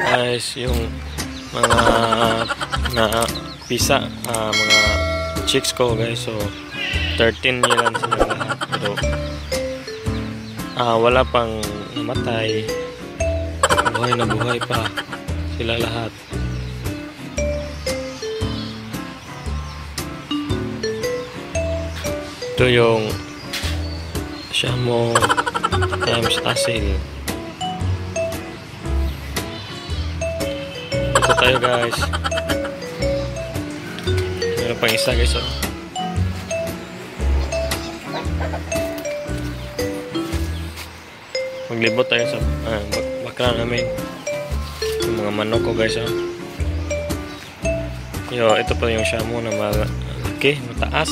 guys yung mga na pisa, mga chicks ko guys. So 13 yan sila lahat, pero wala pang namatay, buhay na buhay pa sila lahat. Ito yung Shamo times asil. Ito tayo guys. Meron pang isa guys, oh. Maglibot tayo sa bakla namin. Yung mga manok ko guys, oh. Ito pa yung Shamo na malaki, mataas.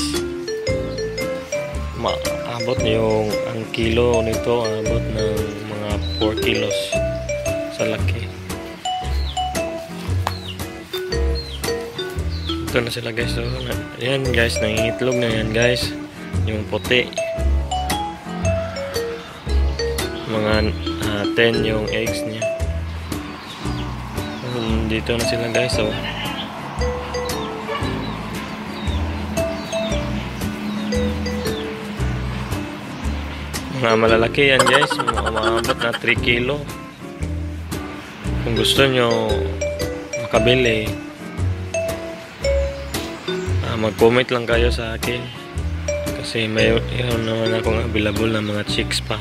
Maabot yung ang kilo nito, abot ng mga 4 kilos sa laki. Ito na sila guys, so ayan guys, nangingitlog na yan guys, yung puti. Mga 10 yung eggs niya. Dito na sila guys, so mga malalaki yan guys, umaabot na 3 kilo. Kung gusto nyo makabili, mag-comment lang kayo sa akin, kasi mayroon naman akong available na mga chicks pa.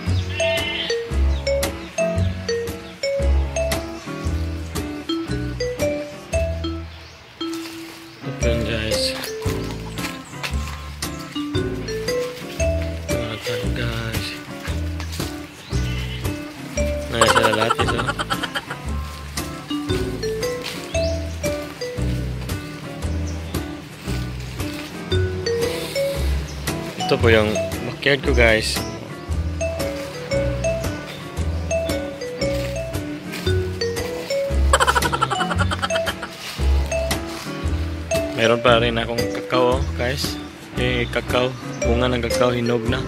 Ito yun guys. Guys, nasa lahat isa. Ito po yung backyard ko guys. Meron pa rin akong kakao guys. Kakao, bunga ng kakao hinog na.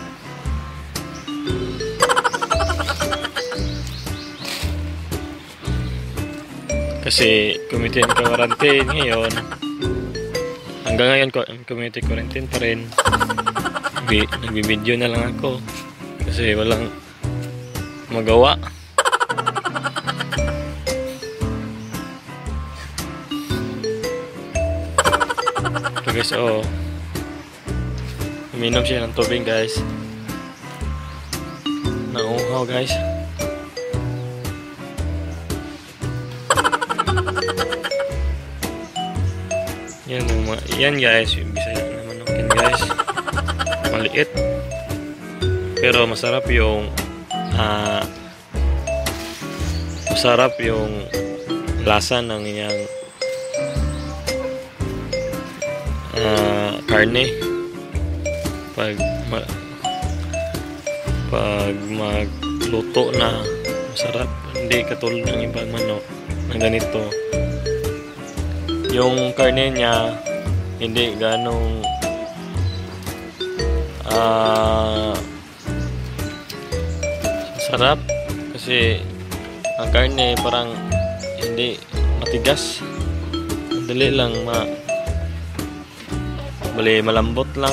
Kasi community quarantine ngayon. Hanggang ngayon community quarantine pa rin. Nagbibideo na lang ako kasi walang magawa. Ito guys, oh. Uminom siya ng tubig guys. Nauuhaw guys. Yan guys, yung Bisaya na manokin guys. Maliit pero masarap yung lasa ng iyang karne pag magluto na, masarap. Hindi katulad ng ibang manok na ganito, yung karne niya hindi ganong sarap, kasi ang karne parang hindi matigas, madali lang malambot lang.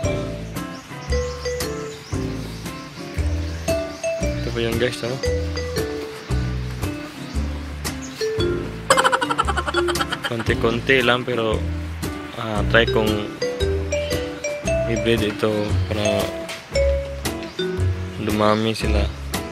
Ito po yung guys, oh. Konti-konti lang pero try kong i-breed ito para dumami sila.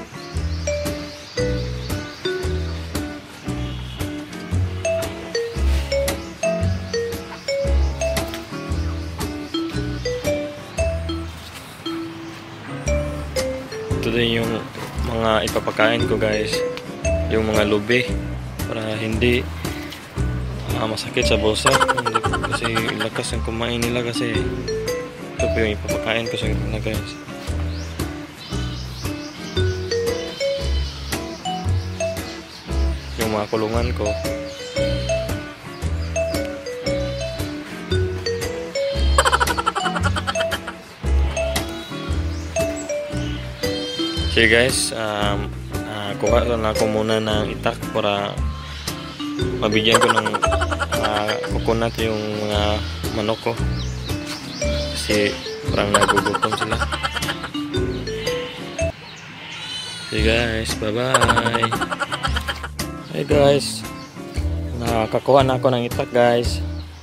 Ito din yung mga ipapakain ko guys, yung mga lubi, para hindi masakit sa bulsa, kasi lakas ang kumain nila. Kasi ito po yung ipapakain ko sa kanila guys. Yung mga kulungan ko, sige guys, nakakuha na ako muna ng itak para mabigyan ko ng coconut yung mga manok ko kasi parang nagugutom sila. Okay guys, bye bye. Hey guys, nakakuha na ako ng itak guys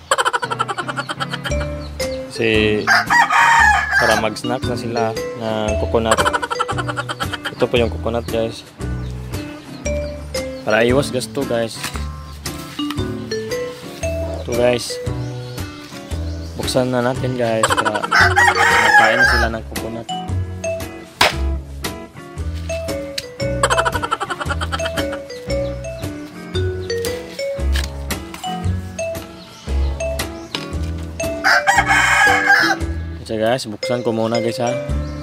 kasi para mag-snack na sila ng coconut. Ito po yung coconut guys para iwas gasto guys. Ito guys, buksan na natin guys para makain na sila ng coconut. So guys, buksan ko muna guys ha.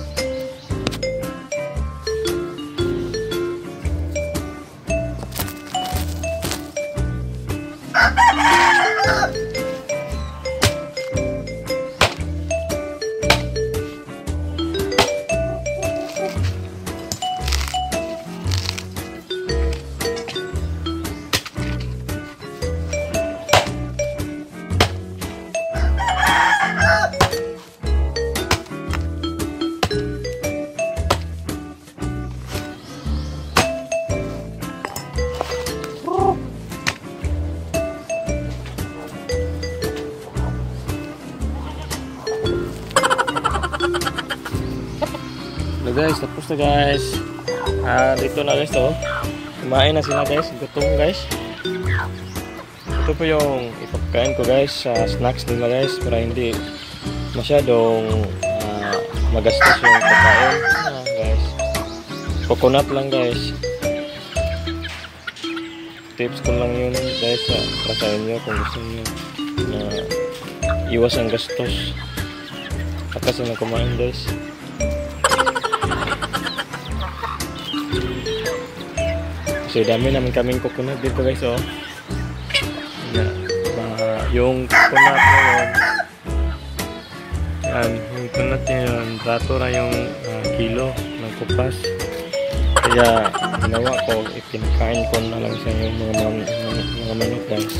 So guys, tapos na guys. Dito na guys to. Kumain na sila guys. Gutom guys. Ito po yung ipapakain ko guys sa snacks nila guys para hindi masyadong magastos yung pagkain. Guys, coconut lang guys. Tips ko lang yun guys para sa inyo kung gusto niyo na iwas ang gastos pagkas na kumain guys. So dami namin kaming coconut dito guys oh. Yung coconut na yun, yan, yung coconut na yun, dato na yung kilo ng kupas. Kaya ginawa ko, ipinakain ko na lang sa yung mga manok guys.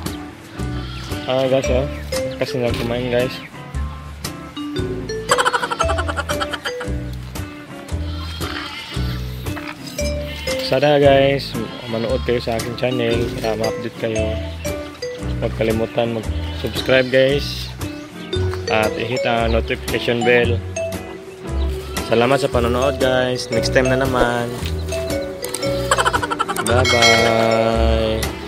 Guys oh, kasi na kumain guys. Sana guys, manood kayo sa aking channel para ma-update kayo. Huwag kalimutan mag-subscribe guys at i-hit ang notification bell. Salamat sa panonood guys. Next time na naman. Bye bye.